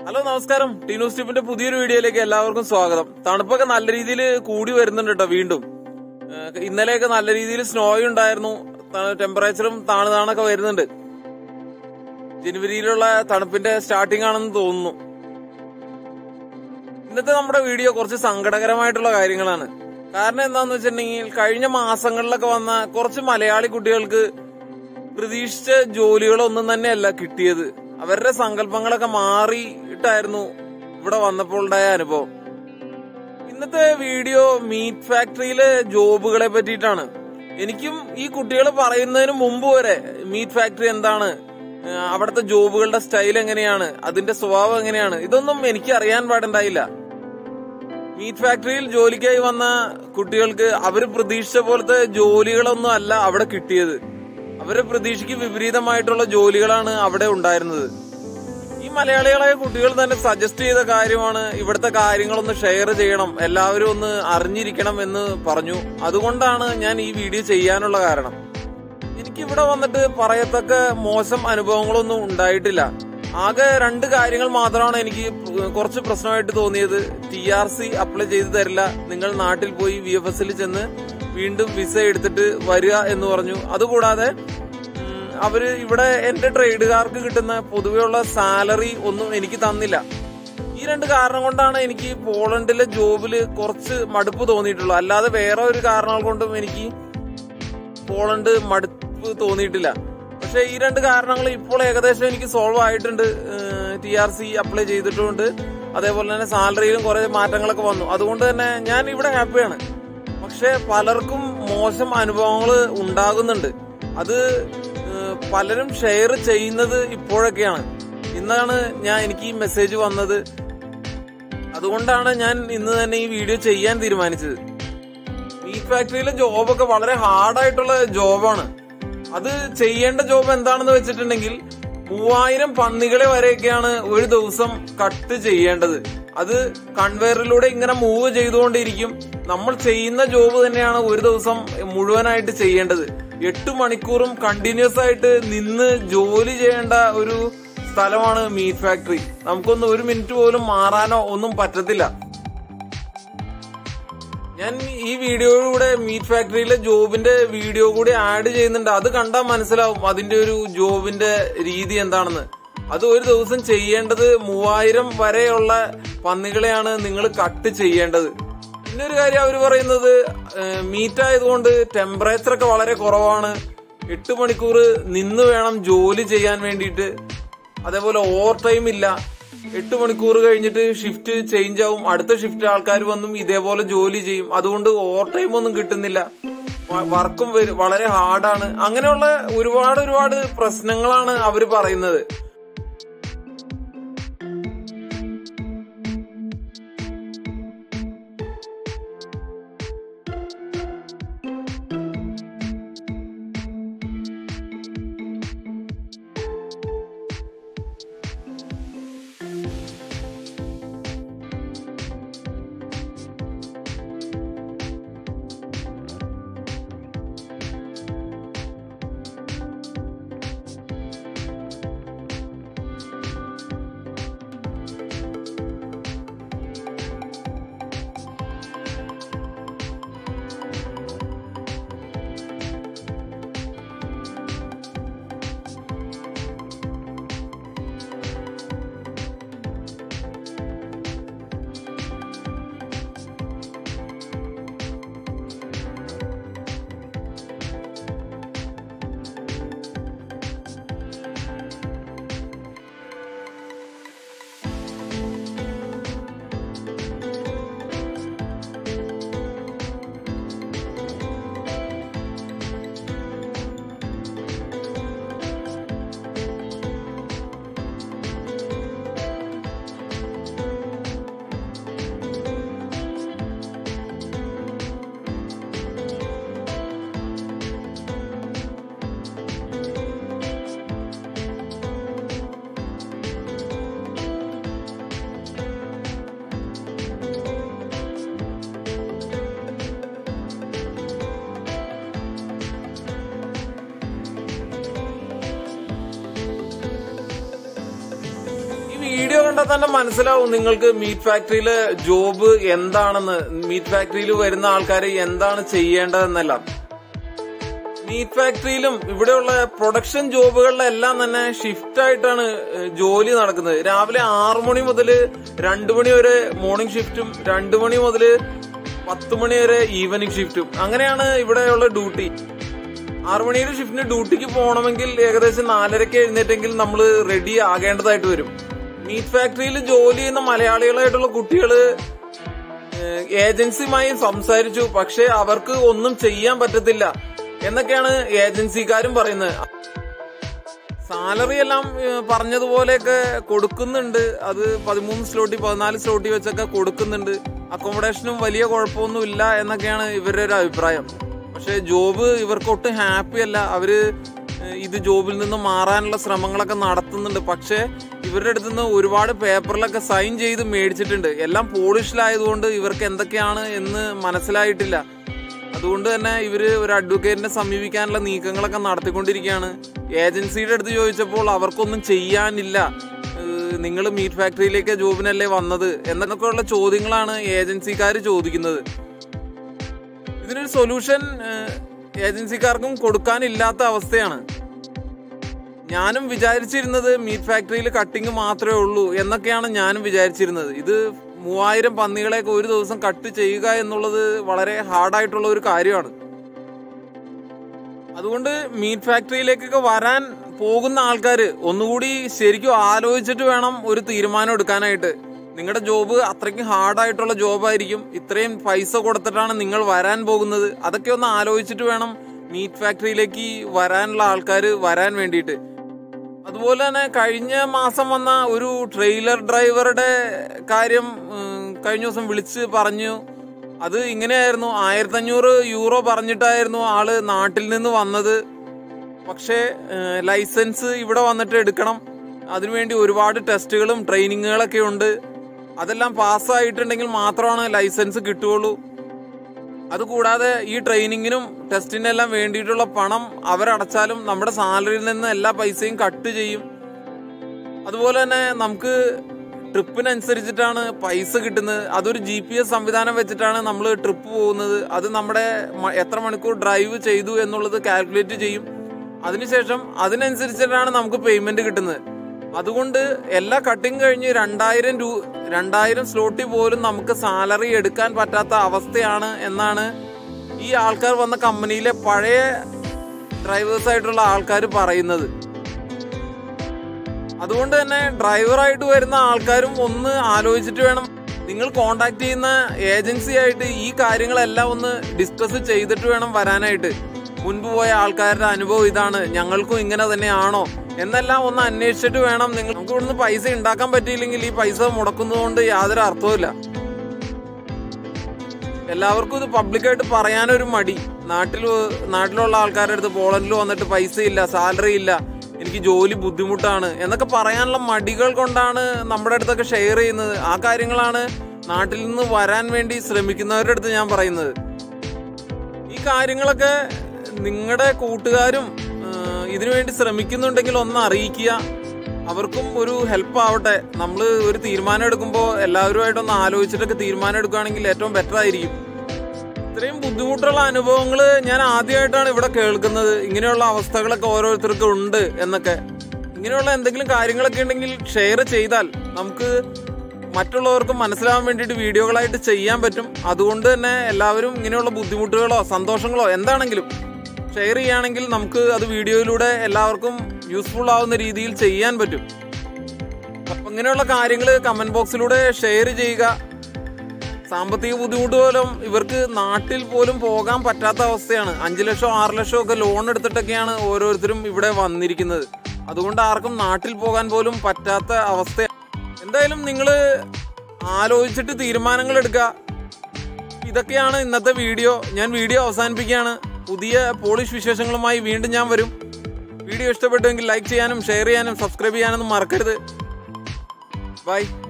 Hello നമസ്കാരം. ടീനൂസ് ടിപ്പിന്റെ പുതിയൊരു വീഡിയോയിലേക്ക് എല്ലാവർക്കും സ്വാഗതം. തണുപ്പൊക്കെ നല്ല രീതിയിൽ കൂടി വരുന്നുണ്ട് കേട്ടോ. വീണ്ടും ഇന്നലെയൊക്കെ നല്ല രീതിയിൽ സ്നോയും ഉണ്ടായിരുന്നു. ടെമ്പറേച്ചറും താണൊക്കെ വരുന്നുണ്ട്. ജനുവരിയിലുള്ള തണുപ്പിന്റെ സ്റ്റാർട്ടിംഗ് ആണെന്ന് തോന്നുന്നു. ഇന്നത്തെ നമ്മുടെ വീഡിയോ കുറച്ച് സങ്കടകരമായിട്ടുള്ള കാര്യങ്ങളാണ്. കാരണം എന്താന്ന് വെച്ചിട്ടുണ്ടെങ്കിൽ കഴിഞ്ഞ മാസങ്ങളിലൊക്കെ വന്ന കുറച്ച് മലയാളി കുട്ടികൾക്ക് പ്രതീക്ഷിച്ച ജോലികളൊന്നും തന്നെയല്ല കിട്ടിയത്. അവരുടെ സങ്കല്പങ്ങളൊക്കെ മാറിയിട്ടായിരുന്നു ഇവിടെ വന്നപ്പോൾ ഉണ്ടായ അനുഭവം. ഇന്നത്തെ വീഡിയോ മീറ്റ് ഫാക്ടറിയിലെ ജോബുകളെ പറ്റിയിട്ടാണ്. എനിക്കും ഈ കുട്ടികൾ പറയുന്നതിന് മുമ്പ് വരെ മീറ്റ് ഫാക്ടറി എന്താണ്, അവിടുത്തെ ജോബുകളുടെ സ്റ്റൈൽ എങ്ങനെയാണ്, അതിന്റെ സ്വഭാവം എങ്ങനെയാണ്, ഇതൊന്നും എനിക്ക് അറിയാൻ പാടുണ്ടായില്ല. മീറ്റ് ഫാക്ടറിയിൽ ജോലിക്കായി വന്ന കുട്ടികൾക്ക് അവര് പ്രതീക്ഷിച്ച പോലത്തെ ജോലികളൊന്നും അല്ല അവിടെ കിട്ടിയത്. അവരെ പ്രതീക്ഷയ്ക്ക് വിപരീതമായിട്ടുള്ള ജോലികളാണ് അവിടെ ഉണ്ടായിരുന്നത്. ഈ മലയാളികളായ കുട്ടികൾ തന്നെ സജസ്റ്റ് ചെയ്ത കാര്യമാണ് ഇവിടുത്തെ കാര്യങ്ങളൊന്ന് ഷെയർ ചെയ്യണം, എല്ലാവരും ഒന്ന് അറിഞ്ഞിരിക്കണം എന്ന് പറഞ്ഞു. അതുകൊണ്ടാണ് ഞാൻ ഈ വീഡിയോ ചെയ്യാനുള്ള കാരണം. എനിക്കിവിടെ വന്നിട്ട് പറയത്തക്ക മോശം അനുഭവങ്ങളൊന്നും ഉണ്ടായിട്ടില്ല. ആകെ 2 കാര്യങ്ങൾ മാത്രമാണ് എനിക്ക് കുറച്ച് പ്രശ്നമായിട്ട് തോന്നിയത്. TRC അപ്ലൈ ചെയ്ത് തരില്ല, നിങ്ങൾ നാട്ടിൽ പോയി VFSൽ ചെന്ന് വീണ്ടും വിസ എടുത്തിട്ട് വരിക എന്ന് പറഞ്ഞു. അതുകൂടാതെ അവര് ഇവിടെ എന്റെ ട്രേഡുകാർക്ക് കിട്ടുന്ന പൊതുവെയുള്ള സാലറി ഒന്നും എനിക്ക് തന്നില്ല. ഈ 2 കാരണം കൊണ്ടാണ് എനിക്ക് പോളണ്ടിലെ ജോബില് കുറച്ച് മടുപ്പ് തോന്നിയിട്ടുള്ളത്. അല്ലാതെ വേറെ ഒരു കാരണങ്ങൾ കൊണ്ടും എനിക്ക് പോളണ്ട് മടുപ്പ് തോന്നിയിട്ടില്ല. പക്ഷെ ഈ 2 കാരണങ്ങൾ ഇപ്പോൾ ഏകദേശം എനിക്ക് സോൾവ് ആയിട്ടുണ്ട്. TRC അപ്ലൈ ചെയ്തിട്ടുണ്ട്, അതേപോലെ തന്നെ സാലറിയിലും കുറെ മാറ്റങ്ങളൊക്കെ വന്നു. അതുകൊണ്ട് തന്നെ ഞാൻ ഇവിടെ ഹാപ്പിയാണ്. പക്ഷെ പലർക്കും മോശം അനുഭവങ്ങൾ ഉണ്ടാകുന്നുണ്ട്. അത് പലരും ഷെയർ ചെയ്യുന്നത് ഇപ്പോഴൊക്കെയാണ്. ഇന്നാണ് എനിക്ക് ഈ മെസ്സേജ് വന്നത്. അതുകൊണ്ടാണ് ഞാൻ ഇന്ന് തന്നെ ഈ വീഡിയോ ചെയ്യാൻ തീരുമാനിച്ചത്. മീറ്റ് ഫാക്ടറിയിലെ ജോബൊക്കെ വളരെ ഹാർഡായിട്ടുള്ള ജോബാണ്. അത് ചെയ്യേണ്ട ജോബ് എന്താണെന്ന് വെച്ചിട്ടുണ്ടെങ്കിൽ 3000 പന്നികളെ വരെയൊക്കെയാണ് ഒരു ദിവസം കട്ട് ചെയ്യേണ്ടത്. അത് കൺവെയറിലൂടെ ഇങ്ങനെ മൂവ് ചെയ്തുകൊണ്ടിരിക്കും. നമ്മൾ ചെയ്യുന്ന ജോബ് തന്നെയാണ് ഒരു ദിവസം മുഴുവനായിട്ട് ചെയ്യേണ്ടത്. 8 മണിക്കൂറും കണ്ടിന്യൂസ് ആയിട്ട് നിന്ന് ജോലി ചെയ്യേണ്ട ഒരു സ്ഥലമാണ് മീറ്റ് ഫാക്ടറി. നമുക്കൊന്ന് 1 മിനിറ്റ് പോലും മാറാനോ ഒന്നും പറ്റത്തില്ല. ഞാൻ ഈ വീഡിയോയിലൂടെ മീറ്റ് ഫാക്ടറിയിലെ ജോബിന്റെ വീഡിയോ കൂടി ആഡ് ചെയ്യുന്നുണ്ട്. അത് കണ്ടാൽ മനസ്സിലാവും അതിന്റെ ഒരു ജോബിന്റെ രീതി എന്താണെന്ന്. അത് ഒരു ദിവസം ചെയ്യേണ്ടത് 3000 വരെയുള്ള പന്നികളെയാണ് നിങ്ങൾ കട്ട് ചെയ്യേണ്ടത്. പിന്നൊരു കാര്യം അവർ പറയുന്നത്, മീറ്റ് ആയതുകൊണ്ട് ടെമ്പറേച്ചർ ഒക്കെ വളരെ കുറവാണ്. 8 മണിക്കൂർ നിന്ന് വേണം ജോലി ചെയ്യാൻ വേണ്ടിയിട്ട്. അതേപോലെ ഓവർ ടൈം ഇല്ല. 8 മണിക്കൂർ കഴിഞ്ഞിട്ട് ഷിഫ്റ്റ് ചേഞ്ച് ആവും. അടുത്ത ഷിഫ്റ്റ് ആൾക്കാർ വന്നും ഇതേപോലെ ജോലി ചെയ്യും. അതുകൊണ്ട് ഓവർ ടൈം ഒന്നും കിട്ടുന്നില്ല. വർക്കും വളരെ ഹാർഡാണ്. അങ്ങനെയുള്ള ഒരുപാട് പ്രശ്നങ്ങളാണ് അവർ പറയുന്നത്. കണ്ടാൽ തന്നെ മനസ്സിലാവും നിങ്ങൾക്ക് മീറ്റ് ഫാക്ടറിയിലെ ജോബ് എന്താണെന്ന്, മീറ്റ് ഫാക്ടറിയിൽ വരുന്ന ആൾക്കാർ എന്താണ് ചെയ്യേണ്ടതെന്നെല്ലാം. മീറ്റ് ഫാക്ടറിയിലും ഇവിടെയുള്ള പ്രൊഡക്ഷൻ ജോബുകളിലെല്ലാം തന്നെ ഷിഫ്റ്റ് ആയിട്ടാണ് ജോലി നടക്കുന്നത്. രാവിലെ 6 മണി മുതൽ 2 മണി വരെ മോർണിംഗ് ഷിഫ്റ്റും 2 മണി മുതൽ 10 മണി വരെ ഈവനിങ് ഷിഫ്റ്റും. അങ്ങനെയാണ് ഇവിടെയുള്ള ഡ്യൂട്ടി. 6 മണിയുടെ ഷിഫ്റ്റിന് ഡ്യൂട്ടിക്ക് പോകണമെങ്കിൽ ഏകദേശം 4:30 എഴുന്നേറ്റെങ്കിൽ നമ്മൾ റെഡി ആകേണ്ടതായിട്ട് വരും. മീറ്റ് ഫാക്ടറിയിൽ ജോലി ചെയ്യുന്ന മലയാളികളായിട്ടുള്ള കുട്ടികള് ഏജൻസിയുമായി സംസാരിച്ചു, പക്ഷെ അവർക്ക് ഒന്നും ചെയ്യാൻ പറ്റത്തില്ല എന്നൊക്കെയാണ് ഏജൻസിക്കാരും പറയുന്നത്. സാലറി എല്ലാം പറഞ്ഞതുപോലെയൊക്കെ കൊടുക്കുന്നുണ്ട്. അത് 13 സ്ലോട്ടി 14 സ്ലോട്ടി വെച്ചൊക്കെ കൊടുക്കുന്നുണ്ട്. അക്കോമഡേഷനും വലിയ കുഴപ്പമൊന്നും ഇല്ല എന്നൊക്കെയാണ് ഇവരുടെ ഒരു അഭിപ്രായം. പക്ഷെ ജോബ് ഇവർക്കൊട്ടും ഹാപ്പി അല്ല. അവര് ഇത് ജോബിൽ നിന്ന് മാറാനുള്ള ശ്രമങ്ങളൊക്കെ നടത്തുന്നുണ്ട്. പക്ഷെ ഇവരുടെ അടുത്ത് നിന്ന് ഒരുപാട് പേപ്പറിലൊക്കെ സൈൻ ചെയ്ത് മേടിച്ചിട്ടുണ്ട്. എല്ലാം പോളിഷിലായതുകൊണ്ട് ഇവർക്ക് എന്തൊക്കെയാണ് എന്ന് മനസ്സിലായിട്ടില്ല. അതുകൊണ്ട് തന്നെ ഇവര് ഒരു അഡ്വക്കേറ്റിനെ സമീപിക്കാനുള്ള നീക്കങ്ങളൊക്കെ നടത്തിക്കൊണ്ടിരിക്കുകയാണ്. ഏജൻസിയുടെ അടുത്ത് ചോദിച്ചപ്പോൾ അവർക്കൊന്നും ചെയ്യാനില്ല, നിങ്ങൾ മീറ്റ് ഫാക്ടറിയിലേക്ക് ജോബിനല്ലേ വന്നത് എന്നൊക്കെയുള്ള ചോദ്യങ്ങളാണ് ഏജൻസിക്കാർ ചോദിക്കുന്നത്. ഇതിനൊരു സൊല്യൂഷൻ ഏജൻസിക്കാർക്കും കൊടുക്കാനില്ലാത്ത അവസ്ഥയാണ്. ഞാനും വിചാരിച്ചിരുന്നത് മീറ്റ് ഫാക്ടറിയിൽ കട്ടിങ് മാത്രമേ ഉള്ളൂ എന്നൊക്കെയാണ് ഞാനും വിചാരിച്ചിരുന്നത്. ഇത് 3000 പന്നികളെയൊക്കെ ഒരു ദിവസം കട്ട് ചെയ്യുക എന്നുള്ളത് വളരെ ഹാർഡായിട്ടുള്ള ഒരു കാര്യമാണ്. അതുകൊണ്ട് മീറ്റ് ഫാക്ടറിയിലേക്കൊക്കെ വരാൻ പോകുന്ന ആൾക്കാർ ഒന്നുകൂടി ശരിക്കും ആലോചിച്ചിട്ട് വേണം ഒരു തീരുമാനം എടുക്കാനായിട്ട്. നിങ്ങളുടെ ജോബ് അത്രയ്ക്കും ഹാർഡായിട്ടുള്ള ജോബായിരിക്കും. ഇത്രയും പൈസ കൊടുത്തിട്ടാണ് നിങ്ങൾ വരാൻ പോകുന്നത്. അതൊക്കെ ഒന്ന് ആലോചിച്ചിട്ട് വേണം മീറ്റ് ഫാക്ടറിയിലേക്ക് വരാനുള്ള ആൾക്കാർ വരാൻ വേണ്ടിയിട്ട്. അതുപോലെ തന്നെ കഴിഞ്ഞ മാസം വന്ന ഒരു ട്രെയിലർ ഡ്രൈവറുടെ കാര്യം കഴിഞ്ഞ ദിവസം വിളിച്ച് പറഞ്ഞു. അത് ഇങ്ങനെയായിരുന്നു, 1500 യൂറോ പറഞ്ഞിട്ടായിരുന്നു ആള് നാട്ടിൽ നിന്ന് വന്നത്. പക്ഷേ ലൈസൻസ് ഇവിടെ വന്നിട്ട് എടുക്കണം. അതിനുവേണ്ടി ഒരുപാട് ടെസ്റ്റുകളും ട്രെയിനിങ്ങുകളൊക്കെ ഉണ്ട്. അതെല്ലാം പാസ്സായിട്ടുണ്ടെങ്കിൽ മാത്രമാണ് ലൈസൻസ് കിട്ടുകയുള്ളൂ. അതുകൂടാതെ ഈ ട്രെയിനിങ്ങിനും ടെസ്റ്റിനെല്ലാം വേണ്ടിയിട്ടുള്ള പണം അവരടച്ചാലും നമ്മുടെ സാലറിയിൽ നിന്ന് എല്ലാ പൈസയും കട്ട് ചെയ്യും. അതുപോലെ തന്നെ നമുക്ക് ട്രിപ്പിനനുസരിച്ചിട്ടാണ് പൈസ കിട്ടുന്നത്. അതൊരു GPS സംവിധാനം വെച്ചിട്ടാണ് നമ്മൾ ട്രിപ്പ് പോകുന്നത്. അത് നമ്മുടെ എത്ര മണിക്കൂർ ഡ്രൈവ് ചെയ്തു എന്നുള്ളത് കാൽക്കുലേറ്റ് ചെയ്യും. അതിനുശേഷം അതിനനുസരിച്ചിട്ടാണ് നമുക്ക് പേയ്മെന്റ് കിട്ടുന്നത്. അതുകൊണ്ട് എല്ലാ കട്ടിങ് കഴിഞ്ഞ് 2000 സ്ലോട്ടി പോലും നമുക്ക് സാലറി എടുക്കാൻ പറ്റാത്ത അവസ്ഥയാണ് എന്നാണ് ഈ ആൾക്കാർ വന്ന കമ്പനിയിലെ പഴയ ഡ്രൈവേഴ്സായിട്ടുള്ള ആൾക്കാർ പറയുന്നത്. അതുകൊണ്ട് തന്നെ ഡ്രൈവറായിട്ട് വരുന്ന ആൾക്കാരും ഒന്ന് ആലോചിച്ചിട്ട് വേണം. നിങ്ങൾ കോണ്ടാക്ട് ചെയ്യുന്ന ഏജൻസി ആയിട്ട് ഈ കാര്യങ്ങളെല്ലാം ഒന്ന് ഡിസ്കസ് ചെയ്തിട്ട് വേണം വരാനായിട്ട്. മുൻപ് പോയ ആൾക്കാരുടെ അനുഭവം ഇതാണ്, ഞങ്ങൾക്കും ഇങ്ങനെ തന്നെയാണോ എന്നെല്ലാം ഒന്ന് അന്വേഷിച്ചിട്ട് വേണം. നമുക്ക് ഇവിടുന്ന് പൈസ ഉണ്ടാക്കാൻ പറ്റിയില്ലെങ്കിൽ ഈ പൈസ മുടക്കുന്നതുകൊണ്ട് യാതൊരു അർത്ഥവുമില്ല. എല്ലാവർക്കും ഇത് പബ്ലിക്കായിട്ട് പറയാനൊരു മടി. നാട്ടിലുള്ള ആൾക്കാരുടെ അടുത്ത് പോളണ്ടിൽ വന്നിട്ട് പൈസ ഇല്ല, സാലറി ഇല്ല, എനിക്ക് ജോലി ബുദ്ധിമുട്ടാണ് എന്നൊക്കെ പറയാനുള്ള മടികൾ കൊണ്ടാണ് നമ്മുടെ അടുത്തൊക്കെ ഷെയർ ചെയ്യുന്നത്. ആ കാര്യങ്ങളാണ് നാട്ടിൽ നിന്ന് വരാൻ വേണ്ടി ശ്രമിക്കുന്നവരുടെ അടുത്ത് ഞാൻ പറയുന്നത്. ഈ കാര്യങ്ങളൊക്കെ നിങ്ങളുടെ കൂട്ടുകാരും ഇതിനുവേണ്ടി ശ്രമിക്കുന്നുണ്ടെങ്കിൽ ഒന്ന് അറിയിക്കുക. അവർക്കും ഒരു ഹെൽപ്പ് ആവട്ടെ. നമ്മൾ ഒരു തീരുമാനം എടുക്കുമ്പോൾ എല്ലാവരുമായിട്ടൊന്ന് ആലോചിച്ചിട്ടൊക്കെ തീരുമാനം എടുക്കുകയാണെങ്കിൽ ഏറ്റവും ബെറ്റർ ആയിരിക്കും. ഇത്രയും ബുദ്ധിമുട്ടുള്ള അനുഭവങ്ങൾ ഞാൻ ആദ്യമായിട്ടാണ് ഇവിടെ കേൾക്കുന്നത്. ഇങ്ങനെയുള്ള അവസ്ഥകളൊക്കെ ഓരോരുത്തർക്കും ഉണ്ട് എന്നൊക്കെ. ഇങ്ങനെയുള്ള എന്തെങ്കിലും കാര്യങ്ങളൊക്കെ ഉണ്ടെങ്കിൽ ഷെയർ ചെയ്താൽ നമുക്ക് മറ്റുള്ളവർക്ക് മനസ്സിലാവാൻ വേണ്ടിയിട്ട് വീഡിയോകളായിട്ട് ചെയ്യാൻ പറ്റും. അതുകൊണ്ട് തന്നെ എല്ലാവരും ഇങ്ങനെയുള്ള ബുദ്ധിമുട്ടുകളോ സന്തോഷങ്ങളോ എന്താണെങ്കിലും ഷെയർ ചെയ്യുകയാണെങ്കിൽ നമുക്ക് അത് വീഡിയോയിലൂടെ എല്ലാവർക്കും യൂസ്ഫുൾ ആവുന്ന രീതിയിൽ ചെയ്യാൻ പറ്റും. അപ്പം ഇങ്ങനെയുള്ള കാര്യങ്ങൾ കമന്റ് ബോക്സിലൂടെ ഷെയർ ചെയ്യുക. സാമ്പത്തിക ബുദ്ധിമുട്ട് പോലും ഇവർക്ക് നാട്ടിൽ പോലും പോകാൻ പറ്റാത്ത അവസ്ഥയാണ്. 5 ലക്ഷം 6 ലക്ഷം ഒക്കെ ലോൺ എടുത്തിട്ടൊക്കെയാണ് ഓരോരുത്തരും ഇവിടെ വന്നിരിക്കുന്നത്. അതുകൊണ്ട് ആർക്കും നാട്ടിൽ പോകാൻ പോലും പറ്റാത്ത അവസ്ഥ. എന്തായാലും നിങ്ങൾ ആലോചിച്ചിട്ട് തീരുമാനങ്ങൾ എടുക്കുക. ഇതൊക്കെയാണ് ഇന്നത്തെ വീഡിയോ. ഞാൻ വീഡിയോ അവസാനിപ്പിക്കുകയാണ്. പുതിയ പോളിഷ് വിശേഷങ്ങളുമായി വീണ്ടും ഞാൻ വരും. വീഡിയോ ഇഷ്ടപ്പെട്ടുവെങ്കിൽ ലൈക്ക് ചെയ്യാനും ഷെയർ ചെയ്യാനും സബ്സ്ക്രൈബ് ചെയ്യാനൊന്നും മറക്കരുത്. ബൈ.